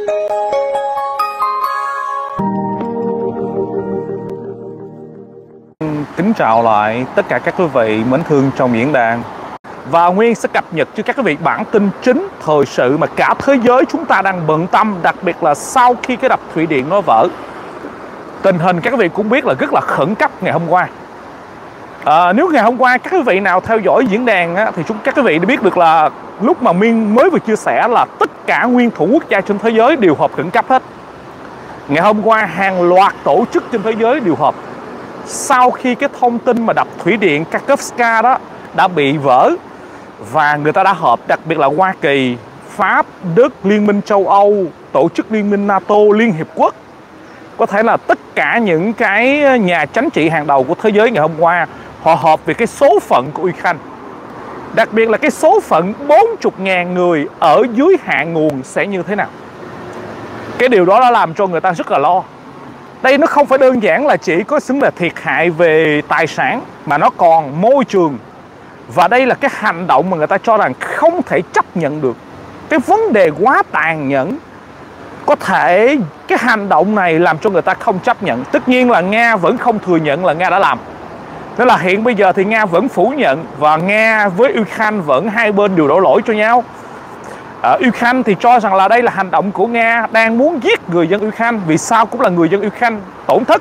Kính chào lại tất cả các quý vị mến thương trong diễn đàn. Và Nguyên sẽ cập nhật cho các quý vị bản tin chính thời sự mà cả thế giới chúng ta đang bận tâm, đặc biệt là sau khi cái đập thủy điện nó vỡ. Tình hình các quý vị cũng biết là rất là khẩn cấp ngày hôm qua. Nếu ngày hôm qua các quý vị nào theo dõi diễn đàn á, thì các quý vị đã biết được là lúc mà Nguyên mới vừa chia sẻ là tất cả nguyên thủ quốc gia trên thế giới đều họp khẩn cấp hết. Ngày hôm qua hàng loạt tổ chức trên thế giới đều họp sau khi cái thông tin mà đập thủy điện Kakhovka đó đã bị vỡ, và người ta đã họp, đặc biệt là Hoa Kỳ, Pháp, Đức, Liên minh châu Âu, tổ chức Liên minh NATO, Liên Hiệp Quốc, có thể là tất cả những cái nhà chính trị hàng đầu của thế giới ngày hôm qua họ họp về cái số phận của Ukraine, đặc biệt là cái số phận 40.000 người ở dưới hạ nguồn sẽ như thế nào. Cái điều đó đã làm cho người ta rất là lo. Đây nó không phải đơn giản là chỉ có xứng là thiệt hại về tài sản, mà nó còn môi trường. Và đây là cái hành động mà người ta cho rằng không thể chấp nhận được. Cái vấn đề quá tàn nhẫn. Có thể cái hành động này làm cho người ta không chấp nhận. Tất nhiên là Nga vẫn không thừa nhận là Nga đã làm. Nên là hiện bây giờ thì Nga vẫn phủ nhận, và Nga với Ukraine vẫn hai bên đều đổ lỗi cho nhau. Ukraine thì cho rằng là đây là hành động của Nga đang muốn giết người dân Ukraine. Vì sao cũng là người dân Ukraine tổn thất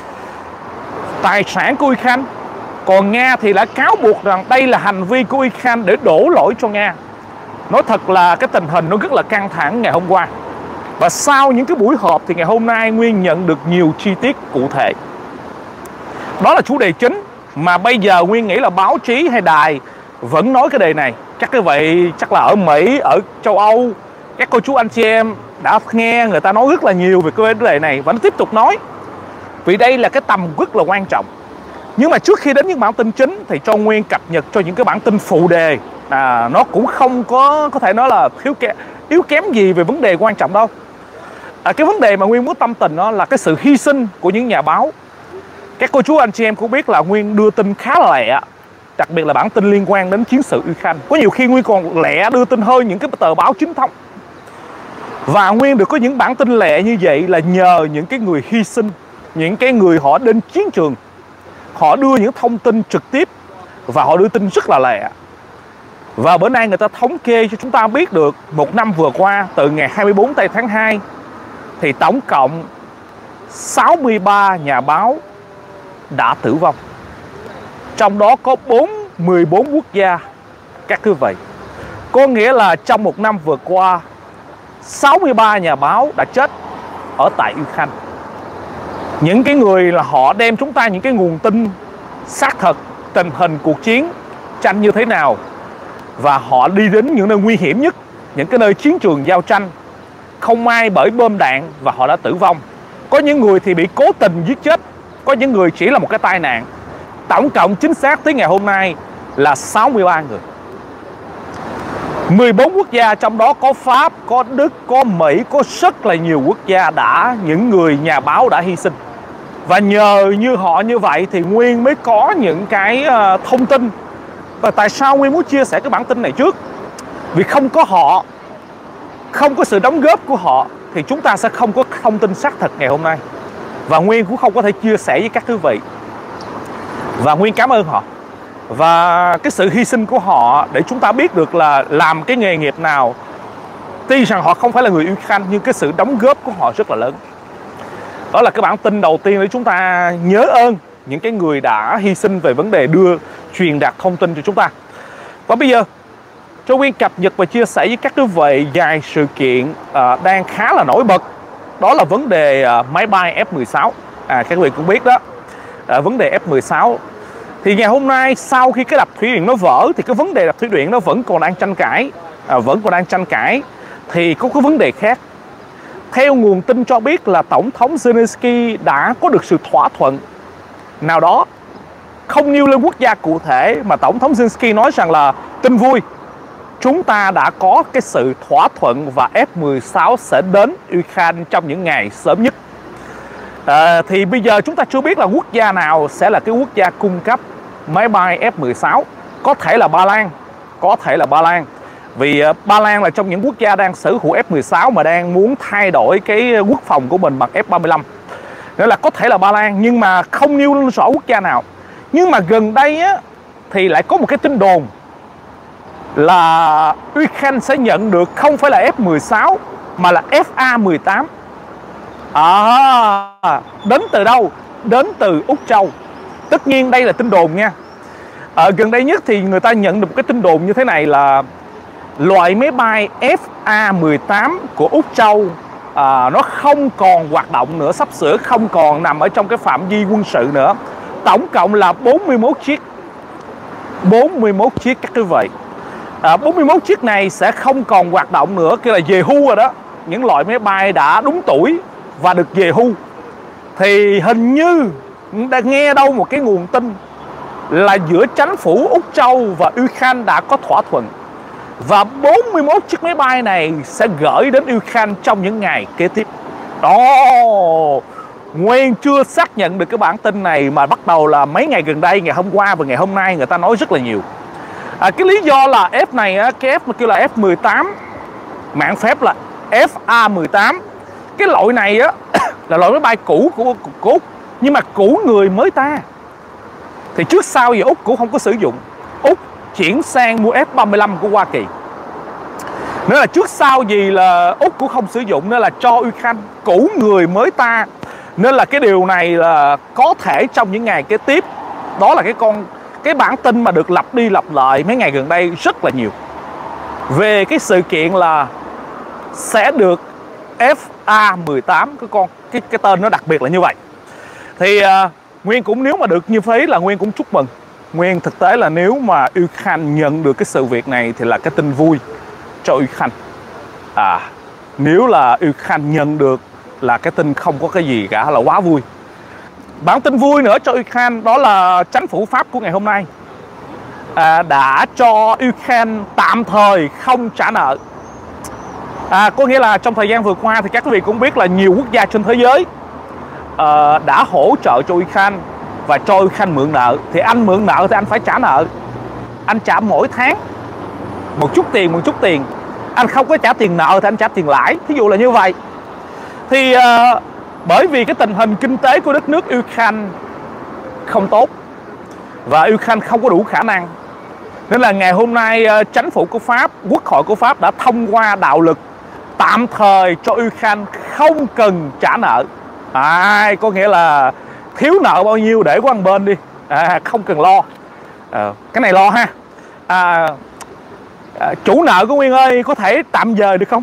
tài sản của Ukraine. Còn Nga thì đã cáo buộc rằng đây là hành vi của Ukraine để đổ lỗi cho Nga. Nói thật là cái tình hình nó rất là căng thẳng ngày hôm qua. Và sau những cái buổi họp thì ngày hôm nay Nguyên nhận được nhiều chi tiết cụ thể. Đó là chủ đề chính mà bây giờ Nguyên nghĩ là báo chí hay đài vẫn nói cái đề này. Chắc như vậy, chắc là ở Mỹ, ở châu Âu, các cô chú anh chị em đã nghe người ta nói rất là nhiều về cái vấn đề này, và nó tiếp tục nói. Vì đây là cái tầm rất là quan trọng. Nhưng mà trước khi đến những bản tin chính thì cho Nguyên cập nhật cho những cái bản tin phụ đề. Nó cũng không có thể nói là yếu kém gì về vấn đề quan trọng đâu. Cái vấn đề mà Nguyên muốn tâm tình đó là cái sự hy sinh của những nhà báo. Các cô chú anh chị em cũng biết là Nguyên đưa tin khá là lẹ, đặc biệt là bản tin liên quan đến chiến sự Ukraine. Có nhiều khi Nguyên còn lẹ đưa tin hơn những cái tờ báo chính thống. Và Nguyên được có những bản tin lẹ như vậy là nhờ những cái người hy sinh, những cái người họ đến chiến trường. Họ đưa những thông tin trực tiếp và họ đưa tin rất là lẹ. Và bữa nay người ta thống kê cho chúng ta biết được một năm vừa qua, từ ngày 24 tây tháng 2 thì tổng cộng 63 nhà báo đã tử vong. Trong đó có 14 quốc gia các quý vị. Có nghĩa là trong một năm vừa qua 63 nhà báo đã chết ở tại Ukraine. Những cái người là họ đem chúng ta những cái nguồn tin xác thực tình hình cuộc chiến tranh như thế nào, và họ đi đến những nơi nguy hiểm nhất, những cái nơi chiến trường giao tranh, không ai bởi bom đạn và họ đã tử vong. Có những người thì bị cố tình giết chết, có những người chỉ là một cái tai nạn. Tổng cộng chính xác tới ngày hôm nay là 63 người. 14 quốc gia, trong đó có Pháp, có Đức, có Mỹ, có rất là nhiều quốc gia những người nhà báo đã hy sinh. Và nhờ như họ như vậy thì Nguyên mới có những cái thông tin. Và tại sao Nguyên muốn chia sẻ cái bản tin này trước? Vì không có họ, không có sự đóng góp của họ thì chúng ta sẽ không có thông tin xác thực ngày hôm nay. Và Nguyên cũng không có thể chia sẻ với các quý vị. Và Nguyên cảm ơn họ. Và cái sự hy sinh của họ để chúng ta biết được là làm cái nghề nghiệp nào. Tuy rằng họ không phải là người Ukraine, nhưng cái sự đóng góp của họ rất là lớn. Đó là cái bản tin đầu tiên để chúng ta nhớ ơn những cái người đã hy sinh về vấn đề truyền đạt thông tin cho chúng ta. Và bây giờ cho Nguyên cập nhật và chia sẻ với các quý vị vài sự kiện đang khá là nổi bật. Đó là vấn đề máy bay F-16. Các quý vị cũng biết đó, vấn đề F-16. Thì ngày hôm nay sau khi cái đập thủy điện nó vỡ thì cái vấn đề đập thủy điện nó vẫn còn đang tranh cãi. Thì có cái vấn đề khác. Theo nguồn tin cho biết là Tổng thống Zelensky đã có được sự thỏa thuận nào đó, không nêu lên quốc gia cụ thể, mà Tổng thống Zelensky nói rằng là tin vui, chúng ta đã có cái sự thỏa thuận và F-16 sẽ đến Ukraine trong những ngày sớm nhất. Thì bây giờ chúng ta chưa biết là quốc gia nào sẽ là cái quốc gia cung cấp máy bay F-16. Có thể là Ba Lan, Vì Ba Lan là trong những quốc gia đang sở hữu F-16 mà đang muốn thay đổi cái quốc phòng của mình bằng F-35. Nên là có thể là Ba Lan, nhưng mà không nêu lên rõ quốc gia nào. Nhưng mà gần đây á, thì lại có một cái tin đồn là Ukraine sẽ nhận được không phải là F-16 mà là FA-18. Đến từ đâu? Đến từ Úc Châu. Tất nhiên đây là tin đồn nha. Gần đây nhất thì người ta nhận được một cái tin đồn như thế này là loại máy bay FA-18 của Úc Châu nó không còn hoạt động nữa, sắp sửa không còn nằm ở trong cái phạm vi quân sự nữa. Tổng cộng là 41 chiếc. 41 chiếc các quý vị. 41 chiếc này sẽ không còn hoạt động nữa, kia là về hưu rồi đó. Những loại máy bay đã đúng tuổi và được về hưu. Thì hình như đã nghe đâu một cái nguồn tin là giữa chính phủ Úc Châu và Ukraine đã có thỏa thuận, và 41 chiếc máy bay này sẽ gửi đến Ukraine trong những ngày kế tiếp. Nguyên chưa xác nhận được cái bản tin này mà bắt đầu là mấy ngày gần đây, ngày hôm qua và ngày hôm nay người ta nói rất là nhiều. Cái lý do là F này, cái F mà kêu là F-18, mạng phép là FA-18. Cái loại này á là loại máy bay cũ của Úc, nhưng mà cũ người mới ta. Thì trước sau gì Úc cũng không có sử dụng. Úc chuyển sang mua F-35 của Hoa Kỳ. Nên là trước sau gì là Úc cũng không sử dụng, nên là cho Ukraine cũ người mới ta. Nên là cái điều này là có thể trong những ngày kế tiếp. Đó là cái bản tin mà được lặp đi lặp lại mấy ngày gần đây rất là nhiều, về cái sự kiện là sẽ được FA-18, cái tên nó đặc biệt là như vậy. Thì Nguyên cũng, nếu mà được như thế là Nguyên cũng chúc mừng. Nguyên thực tế là nếu mà Ukraine nhận được cái sự việc này thì là cái tin vui cho Ukraine. Nếu là Ukraine nhận được là cái tin không có cái gì cả, là quá vui. Bản tin vui nữa cho Ukraine đó là chính phủ Pháp của ngày hôm nay đã cho Ukraine tạm thời không trả nợ. Có nghĩa là trong thời gian vừa qua thì các quý vị cũng biết là nhiều quốc gia trên thế giới đã hỗ trợ cho Ukraine và cho Ukraine mượn nợ. Thì anh mượn nợ thì anh phải trả nợ, anh trả mỗi tháng một chút tiền. Anh không có trả tiền nợ thì anh trả tiền lãi, thí dụ là như vậy. Thì bởi vì cái tình hình kinh tế của đất nước Ukraine không tốt và Ukraine không có đủ khả năng, nên là ngày hôm nay chính phủ của Pháp, quốc hội của Pháp đã thông qua đạo luật tạm thời cho Ukraine không cần trả nợ. Có nghĩa là thiếu nợ bao nhiêu để qua một bên đi, không cần lo. Cái này lo ha. Chủ nợ của Nguyên ơi, có thể tạm dời được không?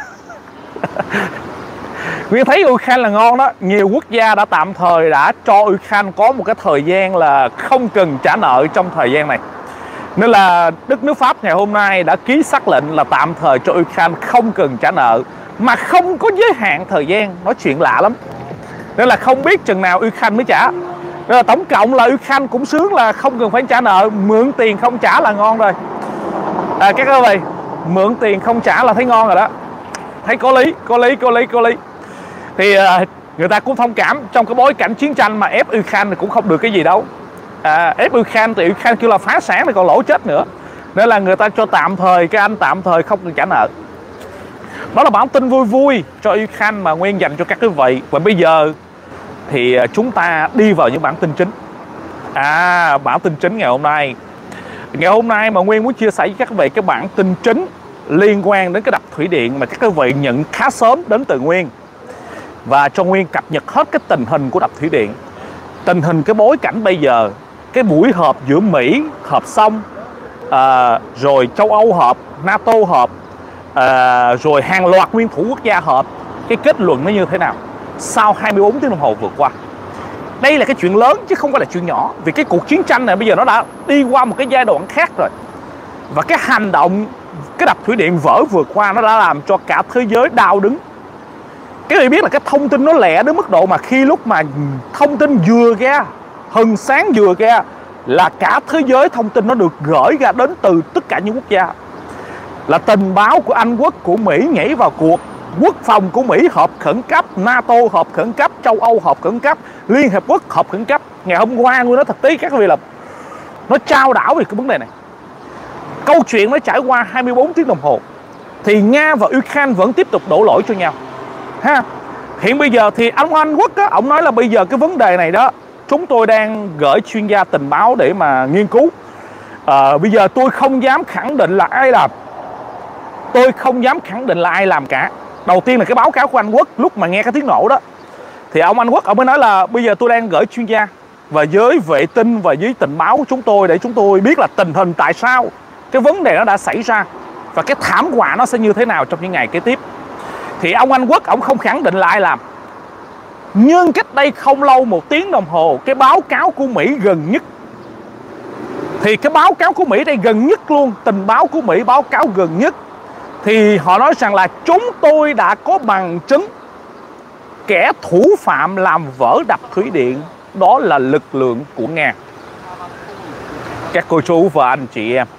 Nguyên thấy Ukraine là ngon đó. Nhiều quốc gia đã tạm thời đã cho Ukraine có một cái thời gian là không cần trả nợ trong thời gian này. Nên là đất nước Pháp ngày hôm nay đã ký sắc lệnh là tạm thời cho Ukraine không cần trả nợ, mà không có giới hạn thời gian. Nói chuyện lạ lắm. Nên là không biết chừng nào Ukraine mới trả. Nên là tổng cộng là Ukraine cũng sướng là không cần phải trả nợ, mượn tiền không trả là ngon rồi. Các quý vị, mượn tiền không trả là thấy ngon rồi đó. Thấy có lý. Thì người ta cũng thông cảm trong cái bối cảnh chiến tranh mà ép Ukraine thì cũng không được cái gì đâu. Ép Ukraine thì Ukraine kêu là phá sản thì còn lỗ chết nữa. Nên là người ta cho tạm thời, cái anh tạm thời không cần trả nợ. Đó là bản tin vui vui cho Ukraine mà Nguyên dành cho các quý vị. Và bây giờ thì chúng ta đi vào những bản tin chính. Bản tin chính ngày hôm nay. Ngày hôm nay mà Nguyên muốn chia sẻ với các quý vị cái bản tin chính liên quan đến cái đập thủy điện mà các quý vị nhận khá sớm đến từ Nguyên, và cho Nguyên cập nhật hết cái tình hình của đập thủy điện, tình hình cái bối cảnh bây giờ, cái buổi họp giữa Mỹ họp xong, rồi châu Âu họp, NATO họp, rồi hàng loạt nguyên thủ quốc gia họp, cái kết luận nó như thế nào sau 24 tiếng đồng hồ vừa qua. Đây là cái chuyện lớn chứ không phải là chuyện nhỏ, vì cái cuộc chiến tranh này bây giờ nó đã đi qua một cái giai đoạn khác rồi. Và cái hành động, cái đập thủy điện vỡ vừa qua nó đã làm cho cả thế giới đau đứng. Các bạn biết là cái thông tin nó lẹ đến mức độ mà khi lúc mà thông tin vừa ra, hừng sáng vừa ra là cả thế giới thông tin nó được gửi ra đến từ tất cả những quốc gia. Là tình báo của Anh quốc, của Mỹ nhảy vào cuộc, quốc phòng của Mỹ họp khẩn cấp, NATO họp khẩn cấp, châu Âu họp khẩn cấp, Liên Hợp Quốc họp khẩn cấp. Ngày hôm qua tôi nói thật tí các vị là nó trao đảo về cái vấn đề này. câu chuyện nó trải qua 24 tiếng đồng hồ thì Nga và Ukraine vẫn tiếp tục đổ lỗi cho nhau ha. Hiện bây giờ thì ông Anh Quốc á, ông nói là bây giờ cái vấn đề này đó chúng tôi đang gửi chuyên gia tình báo để mà nghiên cứu. Bây giờ tôi không dám khẳng định là ai làm, tôi không dám khẳng định là ai làm cả. Đầu tiên là cái báo cáo của Anh Quốc lúc mà nghe cái tiếng nổ đó thì ông Anh Quốc ông mới nói là bây giờ tôi đang gửi chuyên gia và với vệ tinh và với tình báo của chúng tôi để chúng tôi biết là tình hình tại sao cái vấn đề nó đã xảy ra và cái thảm họa nó sẽ như thế nào trong những ngày kế tiếp. Thì ông Anh Quốc ông không khẳng định là ai làm. Nhưng cách đây không lâu, 1 tiếng đồng hồ, cái báo cáo của Mỹ gần nhất, thì cái báo cáo của Mỹ đây gần nhất luôn, tình báo của Mỹ báo cáo gần nhất, thì họ nói rằng là chúng tôi đã có bằng chứng kẻ thủ phạm làm vỡ đập thủy điện đó là lực lượng của Nga. Các cô chú và anh chị em,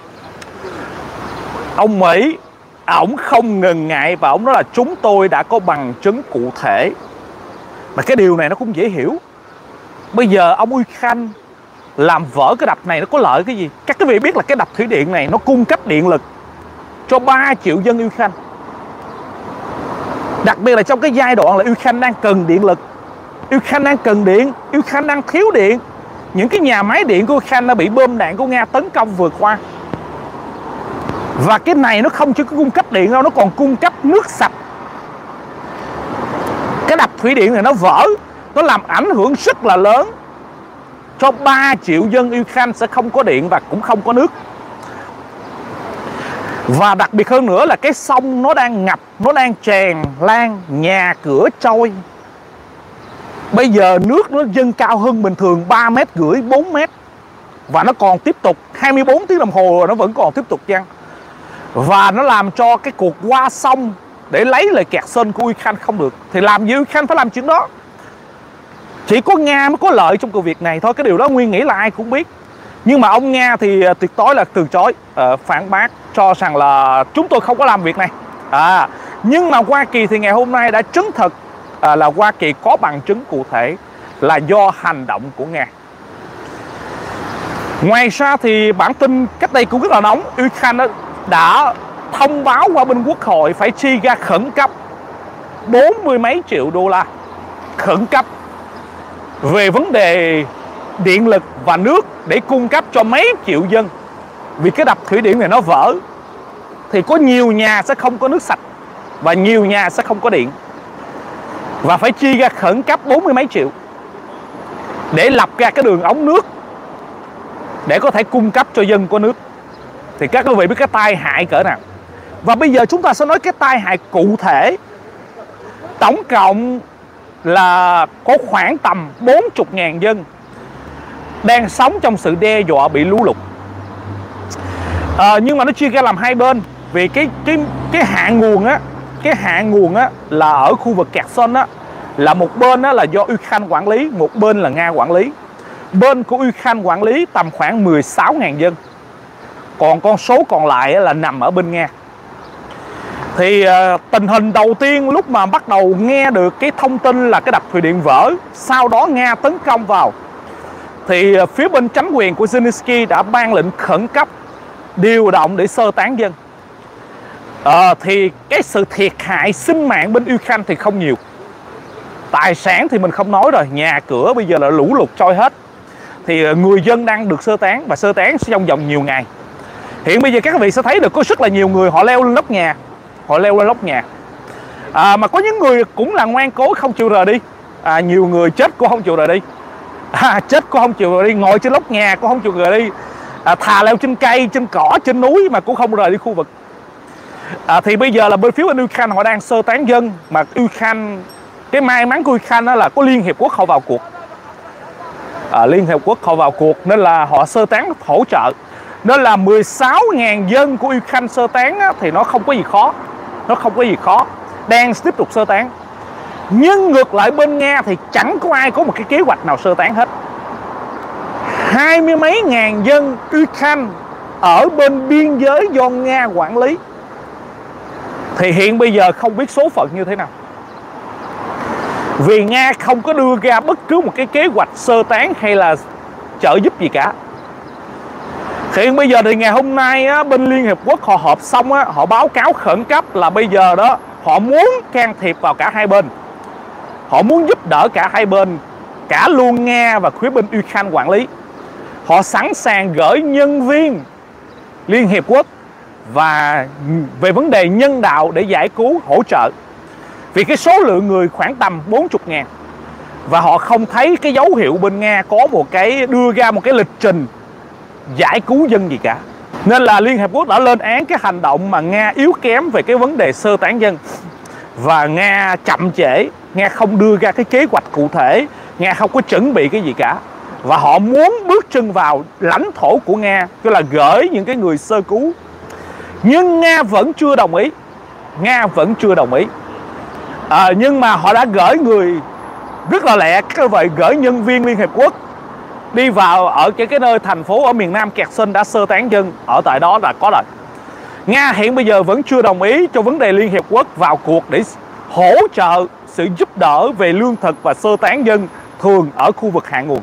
ông Mỹ ổng không ngần ngại và ổng nói là chúng tôi đã có bằng chứng cụ thể. Mà cái điều này nó cũng dễ hiểu. Bây giờ ông Ukraine làm vỡ cái đập này nó có lợi cái gì? Các quý vị biết là cái đập thủy điện này nó cung cấp điện lực cho 3 triệu dân Ukraine. Đặc biệt là trong cái giai đoạn là Ukraine đang cần điện lực, Ukraine đang cần điện, Ukraine đang thiếu điện. Những cái nhà máy điện của Ukraine đã bị bom đạn của Nga tấn công vừa qua. Và cái này nó không chỉ có cung cấp điện đâu, nó còn cung cấp nước sạch. Cái đập thủy điện này nó vỡ, nó làm ảnh hưởng rất là lớn cho 3 triệu dân Ukraine sẽ không có điện và cũng không có nước. Và đặc biệt hơn nữa là cái sông nó đang ngập, nó đang tràn lan, nhà cửa trôi. Bây giờ nước nó dâng cao hơn bình thường 3,5 mét, 4 mét. Và nó còn tiếp tục 24 tiếng đồng hồ rồi nó vẫn còn tiếp tục chăng. Và nó làm cho cái cuộc qua sông để lấy lời kẹt sơn của Ukraine không được. Thì làm gì Ukraine phải làm chuyện đó. Chỉ có Nga mới có lợi trong cái việc này thôi. Cái điều đó Nguyên nghĩ là ai cũng biết. Nhưng mà ông Nga thì tuyệt đối là từ chối, phản bác, cho rằng là chúng tôi không có làm việc này. Nhưng mà Hoa Kỳ thì ngày hôm nay đã chứng thực là Hoa Kỳ có bằng chứng cụ thể là do hành động của Nga. Ngoài ra thì bản tin cách đây cũng rất là nóng, Ukraine đã thông báo qua bên Quốc hội phải chi ra khẩn cấp 40 mấy triệu đô la khẩn cấp về vấn đề điện lực và nước để cung cấp cho mấy triệu dân. Vì cái đập thủy điện này nó vỡ thì có nhiều nhà sẽ không có nước sạch và nhiều nhà sẽ không có điện. Và phải chi ra khẩn cấp 40 mấy triệu để lập ra cái đường ống nước để có thể cung cấp cho dân có nước. Thì các quý vị biết cái tai hại cỡ nào. Và bây giờ chúng ta sẽ nói cái tai hại cụ thể. Tổng cộng là có khoảng tầm 40.000 dân đang sống trong sự đe dọa bị lũ lụt. Nhưng mà nó chia ra làm hai bên. Vì cái hạ nguồn á, cái hạ nguồn á là ở khu vực Kherson á, là một bên á là do Ukraine quản lý, một bên là Nga quản lý. Bên của Ukraine quản lý tầm khoảng 16.000 dân, còn con số còn lại là nằm ở bên Nga. Thì tình hình đầu tiên lúc mà bắt đầu nghe được cái thông tin là cái đập thủy điện vỡ, sau đó Nga tấn công vào, thì phía bên chính quyền của Zelensky đã ban lệnh khẩn cấp điều động để sơ tán dân. Thì cái sự thiệt hại sinh mạng bên Ukraine thì không nhiều. Tài sản thì mình không nói rồi, nhà cửa bây giờ là lũ lụt trôi hết. Thì người dân đang được sơ tán và sơ tán trong vòng nhiều ngày. Hiện bây giờ các vị sẽ thấy được có rất là nhiều người họ leo lên nóc nhà. Họ leo lên nóc nhà. Mà có những người cũng là ngoan cố không chịu rời đi. Nhiều người chết cũng không chịu rời đi. Chết cũng không chịu rời đi, ngồi trên nóc nhà cũng không chịu rời đi. Thà leo trên cây, trên cỏ, trên núi mà cũng không rời đi khu vực. Thì bây giờ là bên phía bên Ukraine họ đang sơ tán dân. Mà Ukraine, cái may mắn của Ukraine đó là có Liên Hiệp Quốc họ vào cuộc. Liên Hiệp Quốc họ vào cuộc nên là họ sơ tán hỗ trợ. Nên là 16.000 dân của Ukraine sơ tán á, thì nó không có gì khó. Nó không có gì khó. Đang tiếp tục sơ tán. Nhưng ngược lại bên Nga thì chẳng có ai có một cái kế hoạch nào sơ tán hết. 20 mấy ngàn dân Ukraine ở bên biên giới do Nga quản lý. Thì hiện bây giờ không biết số phận như thế nào. Vì Nga không có đưa ra bất cứ một cái kế hoạch sơ tán hay là trợ giúp gì cả. Hiện bây giờ thì ngày hôm nay á, bên Liên Hiệp Quốc họ họp xong á, họ báo cáo khẩn cấp là bây giờ đó họ muốn can thiệp vào cả hai bên. Họ muốn giúp đỡ cả hai bên, cả luôn Nga và phía bên Ukraine quản lý. Họ sẵn sàng gửi nhân viên Liên Hiệp Quốc và về vấn đề nhân đạo để giải cứu hỗ trợ. Vì cái số lượng người khoảng tầm 40.000. Và họ không thấy cái dấu hiệu bên Nga có đưa ra một cái lịch trình giải cứu dân gì cả. Nên là Liên Hợp Quốc đã lên án cái hành động mà Nga yếu kém về cái vấn đề sơ tán dân. Và Nga chậm trễ, Nga không đưa ra cái kế hoạch cụ thể, Nga không có chuẩn bị cái gì cả. Và họ muốn bước chân vào lãnh thổ của Nga, tức là gửi những cái người sơ cứu. Nhưng Nga vẫn chưa đồng ý. Nga vẫn chưa đồng ý. Nhưng mà họ đã gửi người rất là lẹ, các vậy gửi nhân viên Liên Hiệp Quốc đi vào ở cái nơi thành phố ở miền Nam Kherson đã sơ tán dân ở tại đó là có rồi. Nga hiện bây giờ vẫn chưa đồng ý cho vấn đề Liên Hiệp Quốc vào cuộc để hỗ trợ sự giúp đỡ về lương thực và sơ tán dân thường ở khu vực hạ nguồn.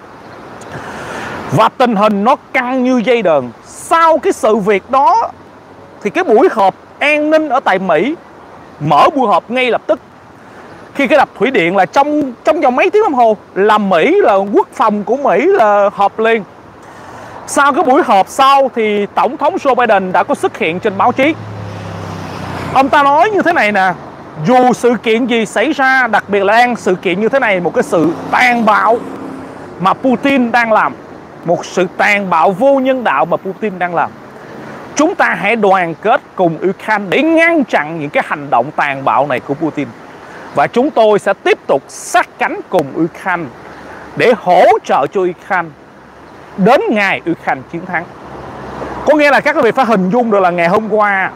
Và tình hình nó căng như dây đờn. Sau cái sự việc đó thì cái buổi họp an ninh ở tại Mỹ mở buổi họp ngay lập tức. Khi cái đập thủy điện là trong vòng mấy tiếng đồng hồ là Mỹ, là quốc phòng của Mỹ là họp liền. Sau cái buổi họp sau thì Tổng thống Joe Biden đã có xuất hiện trên báo chí. Ông ta nói như thế này nè: dù sự kiện gì xảy ra, đặc biệt là sự kiện như thế này, một cái sự tàn bạo mà Putin đang làm, một sự tàn bạo vô nhân đạo mà Putin đang làm, chúng ta hãy đoàn kết cùng Ukraine để ngăn chặn những cái hành động tàn bạo này của Putin. Và chúng tôi sẽ tiếp tục sát cánh cùng Ukraine để hỗ trợ cho Ukraine đến ngày Ukraine chiến thắng. Có nghĩa là các quý vị phải hình dung được là ngày hôm qua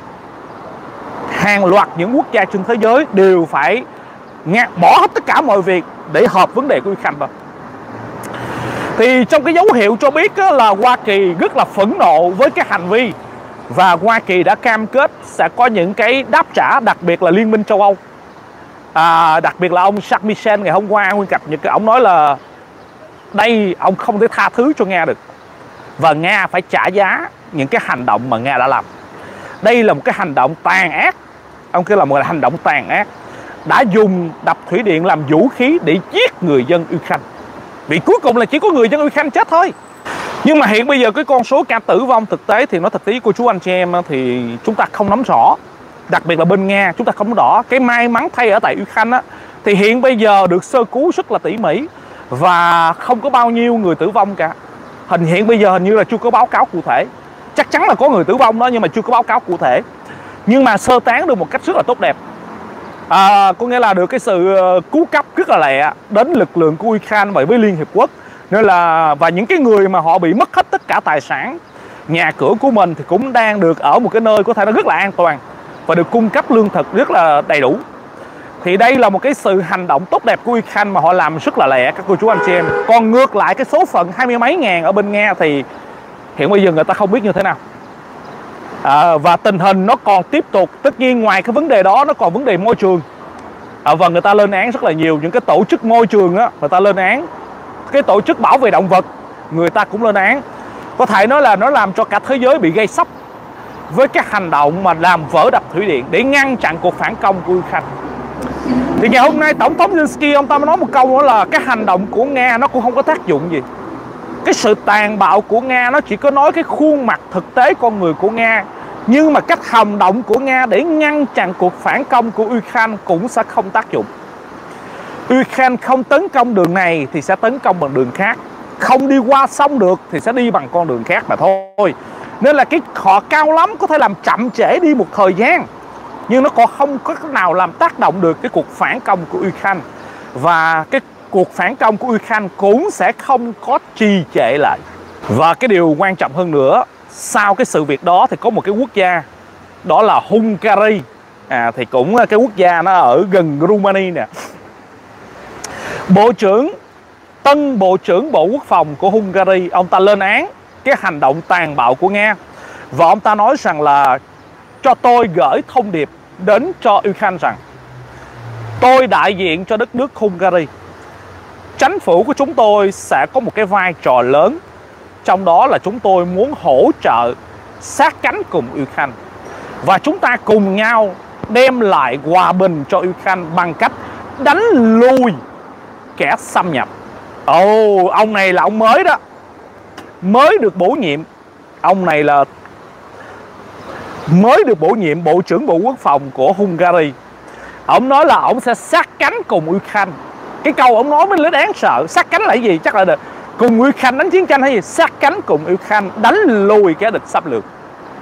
hàng loạt những quốc gia trên thế giới đều phải bỏ hết tất cả mọi việc để họp vấn đề của Ukraine rồi. Thì trong cái dấu hiệu cho biết là Hoa Kỳ rất là phẫn nộ với cái hành vi, và Hoa Kỳ đã cam kết sẽ có những cái đáp trả, đặc biệt là Liên minh châu Âu. Đặc biệt là ông Charles Michel ngày hôm qua nguyên cập nhật, ông nói là đây ông không thể tha thứ cho Nga được, và Nga phải trả giá những cái hành động mà Nga đã làm. Đây là một cái hành động tàn ác, ông kêu là một hành động tàn ác, đã dùng đập thủy điện làm vũ khí để giết người dân Ukraine. Vì cuối cùng là chỉ có người dân Ukraine chết thôi. Nhưng mà hiện bây giờ cái con số ca tử vong thực tế thì nói thật tí cô chú anh chị em thì chúng ta không nắm rõ. Đặc biệt là bên Nga chúng ta không rõ. Cái may mắn thay ở tại Ukraine á, thì hiện bây giờ được sơ cứu rất là tỉ mỉ và không có bao nhiêu người tử vong cả. Hiện bây giờ hình như là chưa có báo cáo cụ thể. Chắc chắn là có người tử vong đó nhưng mà chưa có báo cáo cụ thể. Nhưng mà sơ tán được một cách rất là tốt đẹp. Có nghĩa là được cái sự cứu cấp rất là lẹ đến lực lượng của Ukraine và với Liên Hiệp Quốc. Nên là và những cái người mà họ bị mất hết tất cả tài sản, nhà cửa của mình thì cũng đang được ở một cái nơi có thể nó rất là an toàn và được cung cấp lương thực rất là đầy đủ. Thì đây là một cái sự hành động tốt đẹp của Ukraine mà họ làm rất là lẹ các cô chú anh chị em. Còn ngược lại cái số phận 20 mấy ngàn ở bên Nga thì hiện bây giờ người ta không biết như thế nào. Và tình hình nó còn tiếp tục. Tất nhiên ngoài cái vấn đề đó nó còn vấn đề môi trường. Và người ta lên án rất là nhiều. Những cái tổ chức môi trường á, người ta lên án. Cái tổ chức bảo vệ động vật người ta cũng lên án. Có thể nói là nó làm cho cả thế giới bị gây sốc với cái hành động mà làm vỡ đập thủy điện để ngăn chặn cuộc phản công của Ukraine. Thì ngày hôm nay Tổng thống Zelensky ông ta mới nói một câu đó là cái hành động của Nga nó cũng không có tác dụng gì. Cái sự tàn bạo của Nga nó chỉ có nói cái khuôn mặt thực tế con người của Nga, nhưng mà cách hành động của Nga để ngăn chặn cuộc phản công của Ukraine cũng sẽ không tác dụng. Ukraine không tấn công đường này thì sẽ tấn công bằng đường khác, không đi qua sông được thì sẽ đi bằng con đường khác mà thôi. Nên là cái họ cao lắm có thể làm chậm trễ đi một thời gian, nhưng nó còn không có cách nào làm tác động được cái cuộc phản công của Ukraine. Và cái cuộc phản công của Ukraine cũng sẽ không có trì trệ lại. Và cái điều quan trọng hơn nữa, sau cái sự việc đó thì có một cái quốc gia đó là Hungary. Thì cũng cái quốc gia nó ở gần Romania nè. Tân Bộ trưởng Bộ Quốc phòng của Hungary, ông ta lên án cái hành động tàn bạo của Nga. Và ông ta nói rằng là cho tôi gửi thông điệp đến cho Ukraine rằng tôi đại diện cho đất nước Hungary. Chính phủ của chúng tôi sẽ có một cái vai trò lớn trong đó là chúng tôi muốn hỗ trợ sát cánh cùng Ukraine. Và chúng ta cùng nhau đem lại hòa bình cho Ukraine bằng cách đánh lùi kẻ xâm nhập. Ông này là ông mới đó, mới được bổ nhiệm. Ông này là mới được bổ nhiệm Bộ trưởng Bộ Quốc phòng của Hungary. Ông nói là ông sẽ sát cánh cùng Ukraine. Cái câu ông nói mới đáng sợ. Sát cánh là cái gì? Chắc là được cùng Ukraine đánh chiến tranh hay gì? Sát cánh cùng Ukraine đánh lùi kẻ địch xâm lược.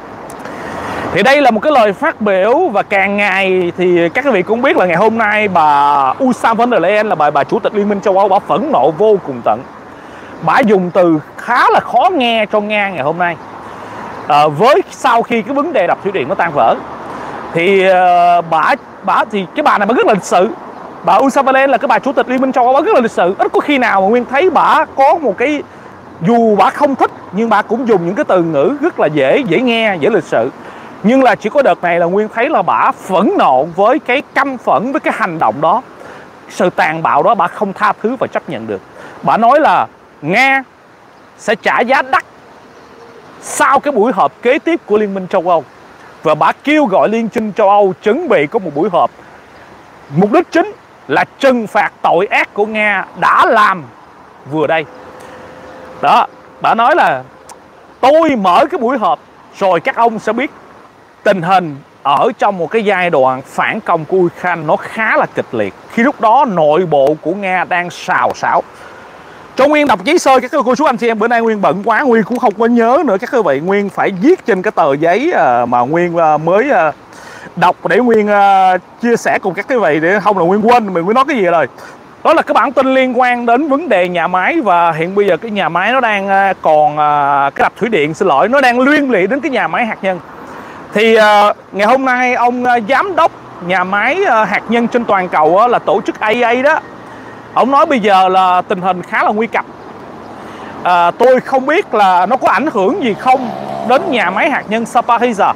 Thì đây là một cái lời phát biểu, và càng ngày thì các quý vị cũng biết là ngày hôm nay bà Ursula von der Leyen là bà chủ tịch Liên minh châu Âu, bà phẫn nộ vô cùng tận. Bà dùng từ khá là khó nghe cho Nga ngày hôm nay. Với sau khi cái vấn đề đập thủy điện nó tan vỡ thì thì cái bà này bà rất là lịch sự. Bà Ursula von der Leyen là cái bà chủ tịch Liên minh châu Âu, bà rất là lịch sự. Ít có khi nào mà Nguyên thấy bà có một cái, dù bà không thích nhưng bà cũng dùng những cái từ ngữ rất là dễ nghe, dễ lịch sự. Nhưng là chỉ có đợt này là Nguyên thấy là bà phẫn nộ với cái căm phẫn với cái hành động đó, sự tàn bạo đó, bà không tha thứ và chấp nhận được. Bà nói là Nga sẽ trả giá đắt sau cái buổi họp kế tiếp của Liên minh châu Âu. Và bà kêu gọi Liên minh châu Âu chuẩn bị có một buổi họp. Mục đích chính là trừng phạt tội ác của Nga đã làm vừa đây. Đó, bà nói là tôi mở cái buổi họp rồi các ông sẽ biết tình hình ở trong một cái giai đoạn phản công của Ukraine nó khá là kịch liệt. Khi lúc đó nội bộ của Nga đang xào xáo. Cho Nguyên đọc giấy sơ các cô chú anh chị em, bữa nay Nguyên bận quá, Nguyên cũng không có nhớ nữa các quý vị. Nguyên phải viết trên cái tờ giấy mà Nguyên mới đọc để Nguyên chia sẻ cùng các quý vị, để không là Nguyên quên mình Nguyên nói cái gì rồi. Đó là cái bản tin liên quan đến vấn đề nhà máy, và hiện bây giờ cái nhà máy nó đang còn cái đập thủy điện, nó đang liên lụy đến cái nhà máy hạt nhân. Thì ngày hôm nay ông giám đốc nhà máy hạt nhân trên toàn cầu là tổ chức IAEA đó, ông nói bây giờ là tình hình khá là nguy cấp. Tôi không biết là nó có ảnh hưởng gì không đến nhà máy hạt nhân Zaporizhzhia.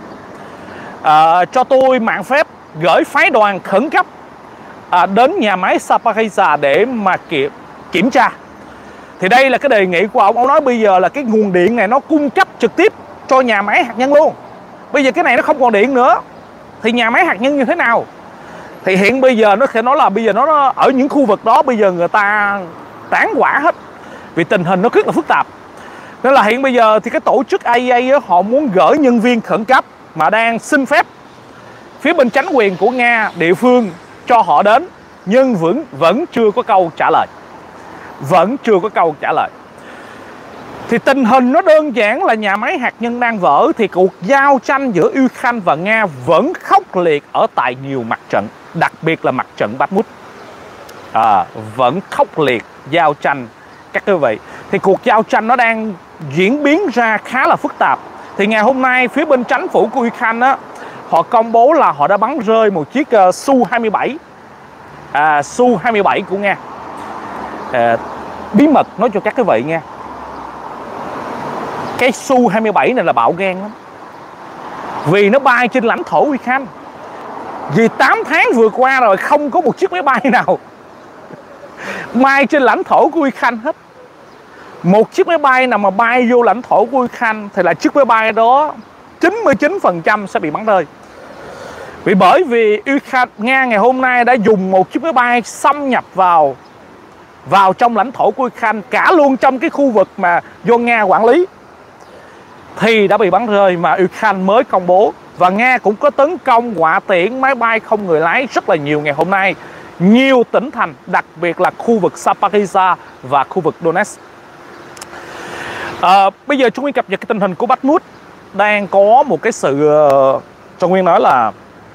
Cho tôi mạng phép gửi phái đoàn khẩn cấp đến nhà máy Zaporizhzhia để mà kiểm tra. Thì đây là cái đề nghị của ông. Ông nói bây giờ là cái nguồn điện này nó cung cấp trực tiếp cho nhà máy hạt nhân luôn. Bây giờ cái này nó không còn điện nữa thì nhà máy hạt nhân như thế nào? Thì hiện bây giờ nó sẽ nói là bây giờ nó ở những khu vực đó bây giờ người ta tán hỏa hết, vì tình hình nó rất là phức tạp. Nên là hiện bây giờ thì cái tổ chức IAEA họ muốn gửi nhân viên khẩn cấp mà đang xin phép phía bên chánh quyền của Nga địa phương cho họ đến, nhưng vẫn chưa có câu trả lời. Vẫn chưa có câu trả lời. Thì tình hình nó đơn giản là nhà máy hạt nhân đang vỡ, thì cuộc giao tranh giữa Ukraine và Nga vẫn khốc liệt ở tại nhiều mặt trận, đặc biệt là mặt trận Bakhmut. Vẫn khốc liệt giao tranh các quý vị. Thì cuộc giao tranh nó đang diễn biến ra khá là phức tạp. Thì ngày hôm nay phía bên chính phủ của Ukraine á, họ công bố là họ đã bắn rơi một chiếc Su-27 Su-27 của Nga. Bí mật nói cho các quý vị nghe, cái Su-27 này là bạo gan lắm, vì nó bay trên lãnh thổ Ukraine. Vì 8 tháng vừa qua rồi không có một chiếc máy bay nào bay trên lãnh thổ của Ukraine hết. Một chiếc máy bay nào mà bay vô lãnh thổ của Ukraine thì là chiếc máy bay đó 99% sẽ bị bắn rơi. Vì bởi vì Nga ngày hôm nay đã dùng một chiếc máy bay xâm nhập vào trong lãnh thổ của Ukraine, cả luôn trong cái khu vực mà do Nga quản lý, thì đã bị bắn rơi mà Ukraine mới công bố. Và Nga cũng có tấn công hỏa tiễn máy bay không người lái rất là nhiều ngày hôm nay, nhiều tỉnh thành, đặc biệt là khu vực Zaporizhzhia và khu vực Donetsk. Bây giờ chúng mình cập nhật cái tình hình của Bakhmut. Đang có một cái sự cho Nguyên nói là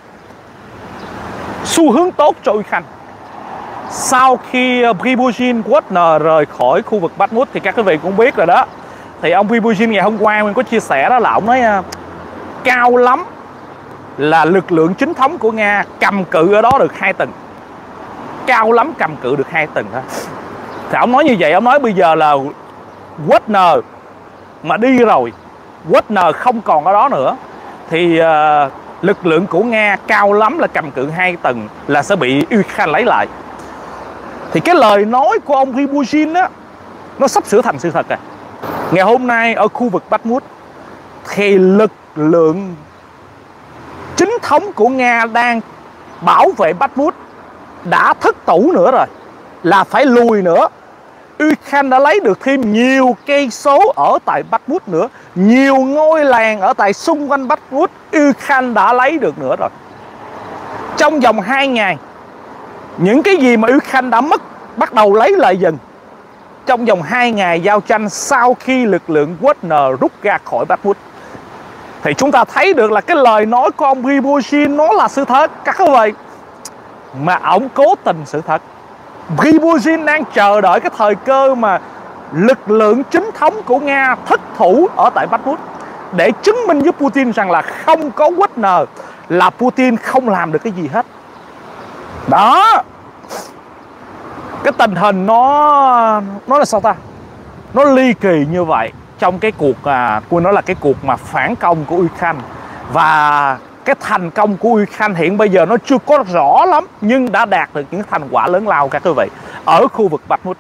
xu hướng tốt cho Ukraine. Sau khi Prigozhin Wagner rời khỏi khu vực Bakhmut thì các quý vị cũng biết rồi đó. Thì ông Prigozhin ngày hôm qua Nguyên có chia sẻ đó là ông nói cao lắm là lực lượng chính thống của Nga cầm cự ở đó được 2 tuần. Cao lắm cầm cự được 2 tuần thôi. Thì ông nói như vậy, ông nói bây giờ là Wagner mà đi rồi, Wagner không còn ở đó nữa, thì lực lượng của Nga cao lắm là cầm cự 2 tuần là sẽ bị Ukraine lấy lại. Thì cái lời nói của ông Prigozhin á, nó sắp sửa thành sự thật rồi. Ngày hôm nay ở khu vực Bakhmut thì lực lượng chính thống của Nga đang bảo vệ Bakhmut đã thất thủ nữa rồi, là phải lùi nữa. Ukraine đã lấy được thêm nhiều cây số ở tại Bakhmut nữa, nhiều ngôi làng ở tại xung quanh Bakhmut Ukraine đã lấy được nữa rồi. Trong vòng 2 ngày, những cái gì mà Ukraine đã mất bắt đầu lấy lại dần. Trong vòng 2 ngày giao tranh sau khi lực lượng Wagner rút ra khỏi Bakhmut, thì chúng ta thấy được là cái lời nói của ông Prigozhin nó là sự thật các quý vị, mà ổng cố tình sự thật. Prigozhin đang chờ đợi cái thời cơ mà lực lượng chính thống của Nga thất thủ ở tại Bakhmut để chứng minh với Putin rằng là không có Wagner là Putin không làm được cái gì hết. Đó, cái tình hình nó là sao ta, nó ly kỳ như vậy trong cái cuộc nó là cái cuộc mà phản công của Ukraine. Và cái thành công của Ukraine hiện bây giờ nó chưa có rõ lắm, nhưng đã đạt được những thành quả lớn lao các quý vị ở khu vực Bakhmut.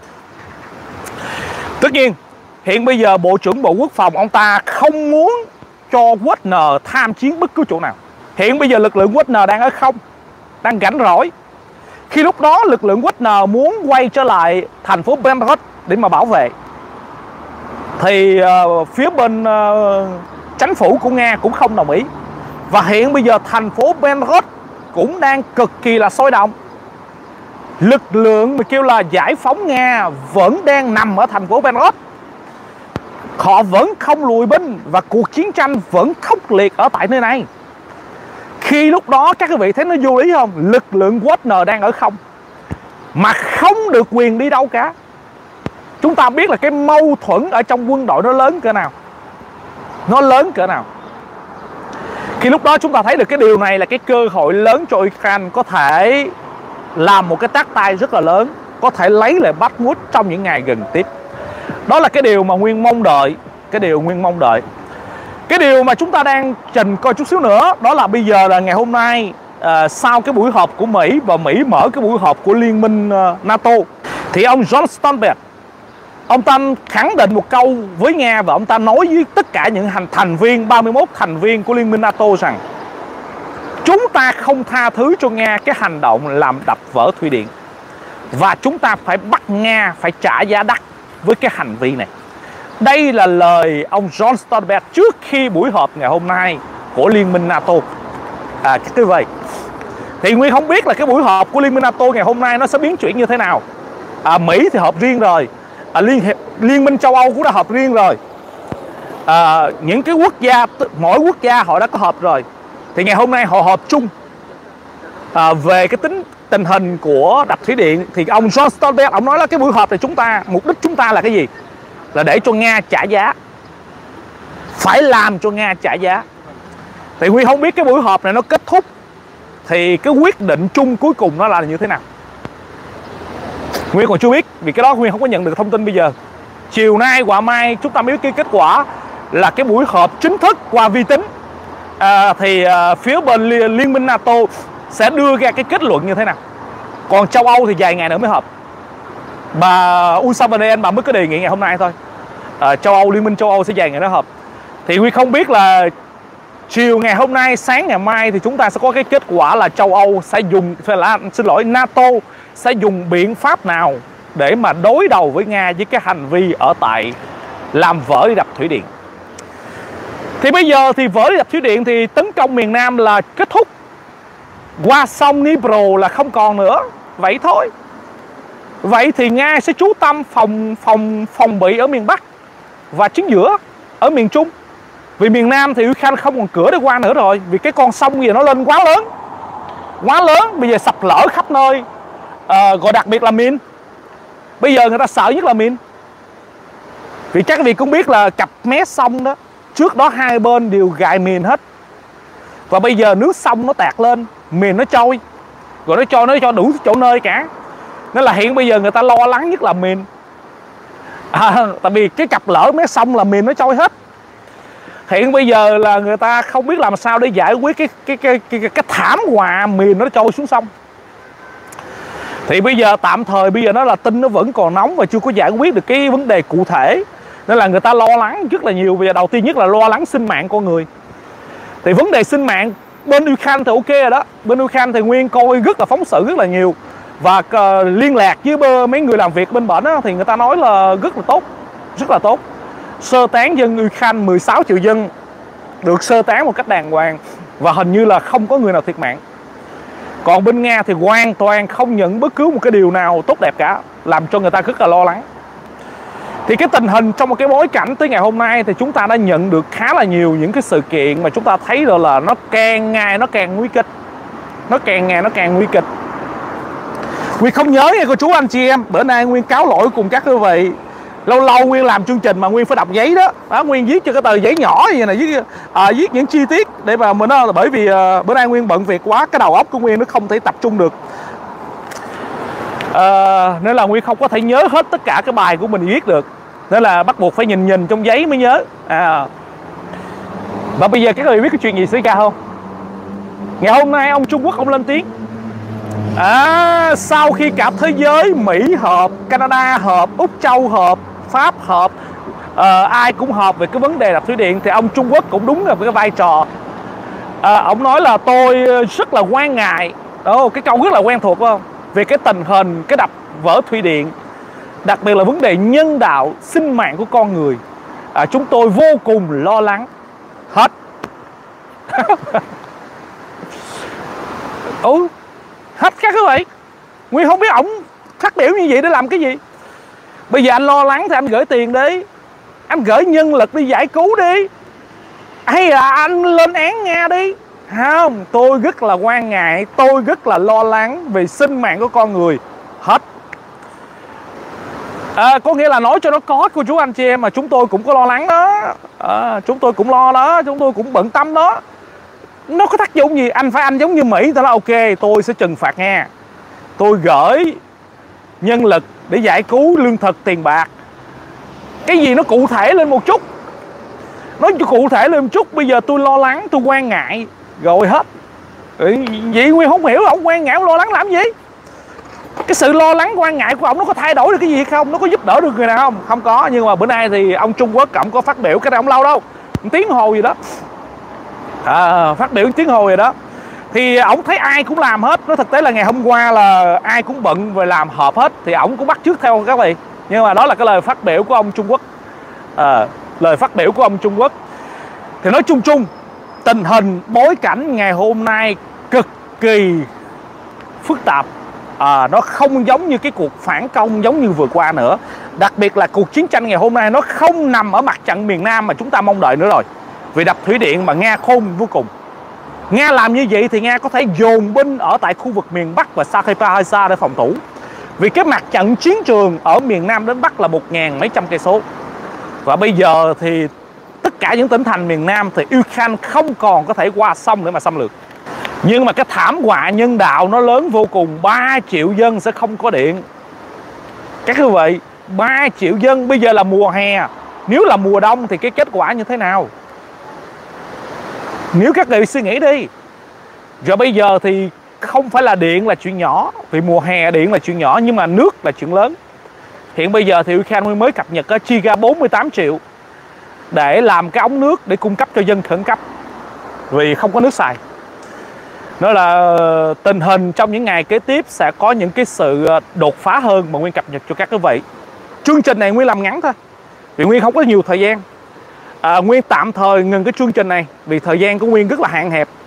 Tất nhiên hiện bây giờ Bộ trưởng Bộ Quốc phòng ông ta không muốn cho Wagner tham chiến bất cứ chỗ nào. Hiện bây giờ lực lượng Wagner đang ở không, đang rảnh rỗi. Khi lúc đó lực lượng Wagner muốn quay trở lại thành phố Belgorod để mà bảo vệ, thì phía bên chính phủ của Nga cũng không đồng ý. Và hiện bây giờ thành phố Belgorod cũng đang cực kỳ là sôi động. Lực lượng mà kêu là giải phóng Nga vẫn đang nằm ở thành phố Belgorod. Họ vẫn không lùi binh và cuộc chiến tranh vẫn khốc liệt ở tại nơi này. Khi lúc đó các quý vị thấy nó vô lý không? Lực lượng Wagner đang ở không mà không được quyền đi đâu cả. Chúng ta biết là cái mâu thuẫn ở trong quân đội nó lớn cỡ nào. Nó lớn cỡ nào. Khi lúc đó chúng ta thấy được cái điều này là cái cơ hội lớn cho Ukraine có thể làm một cái tác tay rất là lớn, có thể lấy lại Bakhmut trong những ngày gần tiếp. Đó là cái điều mà Nguyên mong đợi. Cái điều Nguyên mong đợi. Cái điều mà chúng ta đang trình coi chút xíu nữa, đó là bây giờ là ngày hôm nay sau cái buổi họp của Mỹ, và Mỹ mở cái buổi họp của Liên minh NATO, thì ông Jens Stoltenberg ông ta khẳng định một câu với Nga, và ông ta nói với tất cả những thành viên 31 thành viên của Liên minh NATO rằng chúng ta không tha thứ cho Nga cái hành động làm đập vỡ thủy điện, và chúng ta phải bắt Nga phải trả giá đắt với cái hành vi này. Đây là lời ông Jens Stoltenberg trước khi buổi họp ngày hôm nay của Liên minh NATO. Các quý vị, thì Nguyên không biết là cái buổi họp của Liên minh NATO ngày hôm nay nó sẽ biến chuyển như thế nào. Mỹ thì họp riêng rồi, Liên minh châu Âu cũng đã họp riêng rồi, những cái quốc gia, mỗi quốc gia họ đã có họp rồi. Thì ngày hôm nay họ họp chung về cái tình hình của đập thủy điện. Thì ông Jens Stoltenberg ông nói là cái buổi họp này mục đích chúng ta là cái gì? Là để cho Nga trả giá, phải làm cho Nga trả giá. Thì Nguyên không biết cái buổi họp này nó kết thúc thì cái quyết định chung cuối cùng nó là như thế nào. Nguyên còn chưa biết, vì cái đó Nguyên không có nhận được thông tin bây giờ. Chiều nay hoặc mai chúng ta mới biết cái kết quả là cái buổi họp chính thức qua vi tính. Thì phía bên Liên minh NATO sẽ đưa ra cái kết luận như thế nào. Còn châu Âu thì vài ngày nữa mới họp. Bà Ursula von der Leyen bà mới có đề nghị ngày hôm nay thôi. Châu Âu, Liên minh châu Âu sẽ vài ngày nữa họp. Thì Nguyên không biết là chiều ngày hôm nay, sáng ngày mai thì chúng ta sẽ có cái kết quả là châu Âu sẽ dùng, NATO sẽ dùng biện pháp nào để mà đối đầu với Nga với cái hành vi ở tại làm vỡ đi đập thủy điện. Thì bây giờ thì vỡ đi đập thủy điện thì tấn công miền Nam là kết thúc. Qua sông Dnipro là không còn nữa. Vậy thôi. Vậy thì Nga sẽ chú tâm phòng bị ở miền Bắc và chính giữa ở miền Trung. Vì miền Nam thì Ukraine không còn cửa để qua nữa rồi, vì cái con sông gì nó lên quá lớn, bây giờ sập lở khắp nơi. Rồi đặc biệt là mìn. Bây giờ người ta sợ nhất là mìn. Vì chắc quý vị cũng biết là cặp mé sông đó, trước đó hai bên đều gài mìn hết. Và bây giờ nước sông nó tạt lên, mìn nó trôi. Rồi nó cho đủ chỗ nơi cả. Nên là hiện bây giờ người ta lo lắng nhất là mìn. Tại vì cái cặp lỡ mé sông là mìn nó trôi hết. Hiện bây giờ là người ta không biết làm sao để giải quyết cái thảm họa mìn nó trôi xuống sông. Thì bây giờ tạm thời bây giờ nó là tin nó vẫn còn nóng và chưa có giải quyết được cái vấn đề cụ thể. Nên là người ta lo lắng rất là nhiều. Bây giờ đầu tiên nhất là lo lắng sinh mạng con người. Thì vấn đề sinh mạng bên Ukraine thì ok rồi đó. Bên Ukraine thì Nguyên coi rất là phóng sự rất là nhiều. Và liên lạc với mấy người làm việc bên bển thì người ta nói là rất là tốt. Rất là tốt. Sơ tán dân Ukraine 16 triệu dân được sơ tán một cách đàng hoàng. Và hình như là không có người nào thiệt mạng. Còn bên Nga thì hoàn toàn không nhận bất cứ một cái điều nào tốt đẹp cả, làm cho người ta rất là lo lắng. Thì cái tình hình trong một cái bối cảnh tới ngày hôm nay thì chúng ta đã nhận được khá là nhiều những cái sự kiện mà chúng ta thấy rồi là nó càng ngày nó càng nguy kịch. Nó càng ngày nó càng nguy kịch. Nguyên không nhớ nha cô chú anh chị em, bữa nay Nguyên cáo lỗi cùng các quý vị. Lâu lâu Nguyên làm chương trình mà Nguyên phải đọc giấy đó, Nguyên viết cho cái tờ giấy nhỏ như này, viết những chi tiết để mà mình nói là bởi vì bữa nay Nguyên bận việc quá, cái đầu óc của Nguyên nó không thể tập trung được. Nên là Nguyên không có thể nhớ hết tất cả cái bài của mình viết được, nên là bắt buộc phải nhìn trong giấy mới nhớ. Và bây giờ các người biết cái chuyện gì xảy ra không? Ngày hôm nay ông Trung Quốc ông lên tiếng. Sau khi cả thế giới, Mỹ họp, Canada họp, Úc Châu họp, Pháp họp, ai cũng họp về cái vấn đề đập thủy điện, thì ông Trung Quốc cũng đúng là cái vai trò. Ông nói là tôi rất là quan ngại, cái câu rất là quen thuộc phải không? Về cái tình hình cái đập vỡ thủy điện, đặc biệt là vấn đề nhân đạo, sinh mạng của con người. Chúng tôi vô cùng lo lắng. Hết. Hết các quý vị. Nguyên không biết ổng phát biểu như vậy để làm cái gì. Bây giờ anh lo lắng thì anh gửi tiền đi, anh gửi nhân lực đi giải cứu đi, hay là anh lên án Nga đi. Không, tôi rất là quan ngại, tôi rất là lo lắng về sinh mạng của con người. Hết. Có nghĩa là nói cho nó có cô chú anh chị em, mà chúng tôi cũng có lo lắng đó. Chúng tôi cũng lo đó, chúng tôi cũng bận tâm đó. Nó có tác dụng gì? Anh giống như Mỹ, ta nói ok, tôi sẽ trừng phạt Nga, tôi gửi nhân lực để giải cứu lương thực, tiền bạc. Cái gì nó cụ thể lên một chút. Nói cụ thể lên một chút. Bây giờ tôi lo lắng, tôi quan ngại, rồi hết. Vậy Nguyên không hiểu ông quan ngại, ông lo lắng làm gì? Cái sự lo lắng quan ngại của ông nó có thay đổi được cái gì không? Nó có giúp đỡ được người nào không? Không có. Nhưng mà bữa nay thì ông Trung Quốc ông có phát biểu, cái này ông lâu đâu, 1 tiếng hồ gì đó, phát biểu 1 tiếng hồ gì đó. Thì ổng thấy ai cũng làm hết. Nó thực tế là ngày hôm qua là ai cũng bận về làm họp hết, thì ổng cũng bắt chước theo các vị. Nhưng mà đó là cái lời phát biểu của ông Trung Quốc. Lời phát biểu của ông Trung Quốc. Thì nói chung chung, tình hình bối cảnh ngày hôm nay cực kỳ phức tạp. Nó không giống như cái cuộc phản công giống như vừa qua nữa. Đặc biệt là cuộc chiến tranh ngày hôm nay nó không nằm ở mặt trận miền Nam mà chúng ta mong đợi nữa rồi. Vì đập thủy điện mà Nga khôn vô cùng. Nga làm như vậy thì Nga có thể dồn binh ở tại khu vực miền Bắc và Zaporizhzhia để phòng thủ. Vì cái mặt trận chiến trường ở miền Nam đến Bắc là 1.000 mấy trăm cây số. Và bây giờ thì tất cả những tỉnh thành miền Nam thì Ukraine không còn có thể qua sông để mà xâm lược. Nhưng mà cái thảm họa nhân đạo nó lớn vô cùng. 3 triệu dân sẽ không có điện. Các quý vị, 3 triệu dân. Bây giờ là mùa hè, nếu là mùa đông thì cái kết quả như thế nào? Nếu các vị suy nghĩ đi. Rồi bây giờ thì không phải là điện là chuyện nhỏ, vì mùa hè điện là chuyện nhỏ, nhưng mà nước là chuyện lớn. Hiện bây giờ thì Ukraine mới cập nhật chi ra 48 triệu để làm cái ống nước để cung cấp cho dân khẩn cấp, vì không có nước xài. Đó là tình hình trong những ngày kế tiếp sẽ có những cái sự đột phá hơn mà Nguyên cập nhật cho các quý vị. Chương trình này Nguyên làm ngắn thôi, vì Nguyên không có nhiều thời gian. Nguyên tạm thời ngừng cái chương trình này vì thời gian của Nguyên rất là hạn hẹp.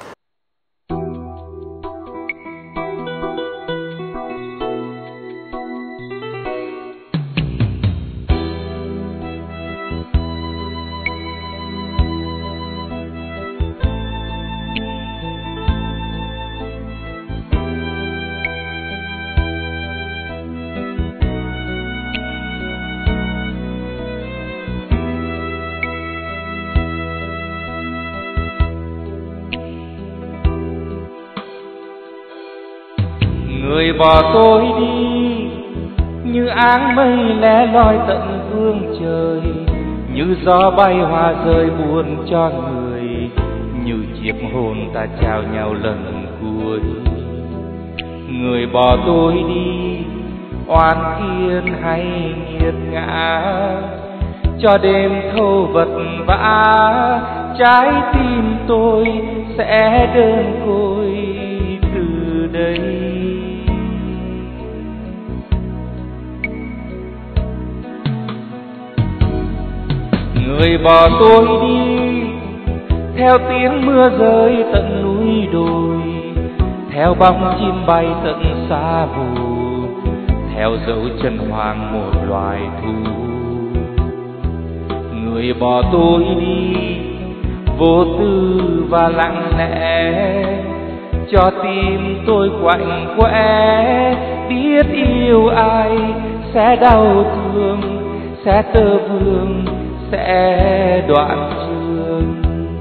Người bỏ tôi đi như áng mây lẻ loi tận phương trời, như gió bay hoa rơi buồn cho người, như chiếc hôn ta chào nhau lần cuối. Người bỏ tôi đi oan thiên hay nghiệt ngã, cho đêm thâu vật vã, trái tim tôi sẽ đơn côi từ đây. Người bỏ tôi đi theo tiếng mưa rơi tận núi đồi, theo bóng chim bay tận xa vù, theo dấu chân hoang một loài thú. Người bỏ tôi đi vô tư và lặng lẽ, cho tim tôi quạnh quẽ, biết yêu ai sẽ đau thương, sẽ tơ vương, sẽ đoạn trường.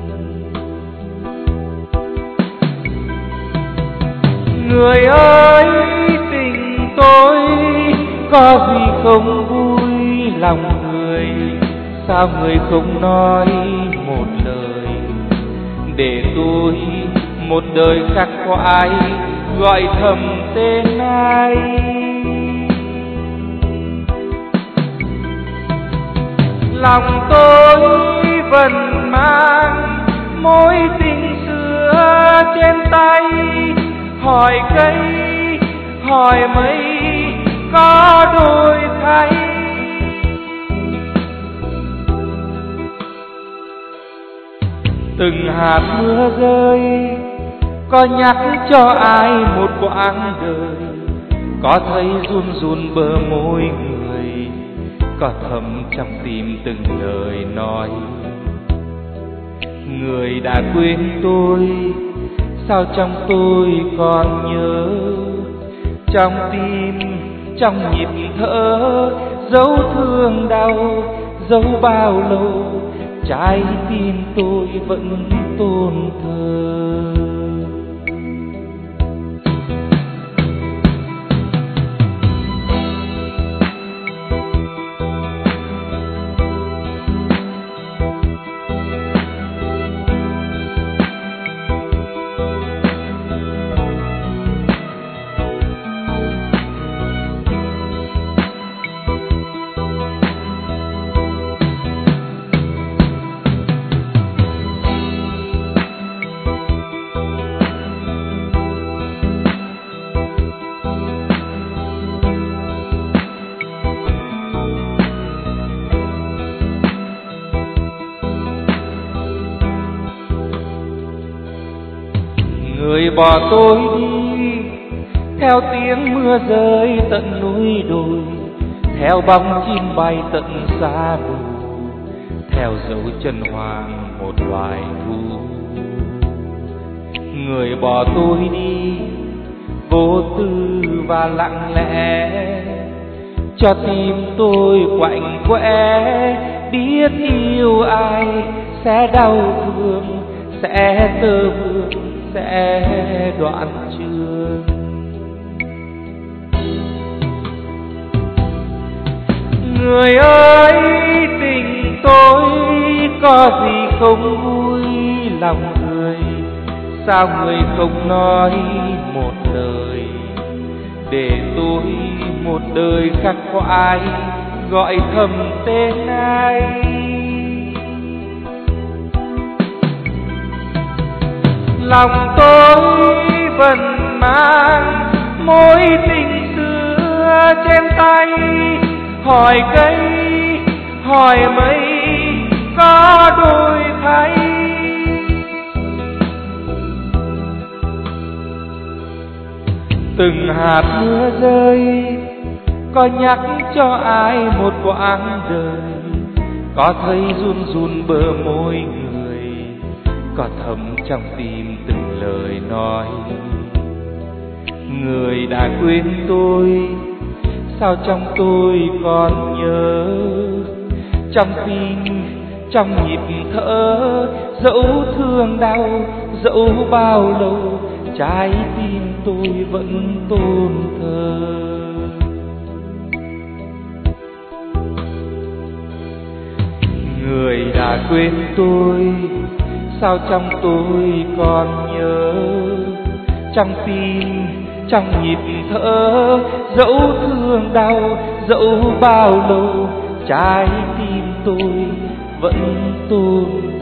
Người ơi, tình tôi có gì không vui lòng người, sao người không nói một lời, để tôi một đời khắc khoải gọi thầm tên ai. Lòng tôi vẫn mang mối tình xưa trên tay, hỏi cây hỏi mây có đôi thay. Từng hạt mưa rơi có nhắc cho ai một quãng đời, có thấy run run bờ môi người, có thầm trong tim từng lời nói. Người đã quên tôi, sao trong tôi còn nhớ, trong tim trong nhịp thở dấu thương đau, dấu bao lâu trái tim tôi vẫn tôn thờ. Người bỏ tôi đi theo tiếng mưa rơi tận núi đồi, theo bóng chim bay tận xa vù, theo dấu chân hoang một loài thú. Người bỏ tôi đi vô tư và lặng lẽ, cho tim tôi quạnh quẽ, biết yêu ai sẽ đau thương, sẽ tơ vương, sẽ đoạn trường. Người ơi, tình tôi có gì không vui lòng người, sao người không nói một lời, để tôi một đời khắc khoải gọi thầm tên ai. Lòng tôi vẫn mang mối tình xưa trên tay, hỏi cây hỏi mây có đôi thay. Từng hạt mưa rơi có nhắc cho ai một quãng đời, có thấy run run bờ môi người, có thầm trong tim từng lời nói. Người đã quên tôi, sao trong tôi còn nhớ, trong tim trong nhịp thở dẫu thương đau, dẫu bao lâu trái tim tôi vẫn tôn thờ. Người đã quên tôi, sao trong tôi còn nhớ, trong tim trong nhịp thở dẫu thương đau, dẫu bao lâu trái tim tôi vẫn tồn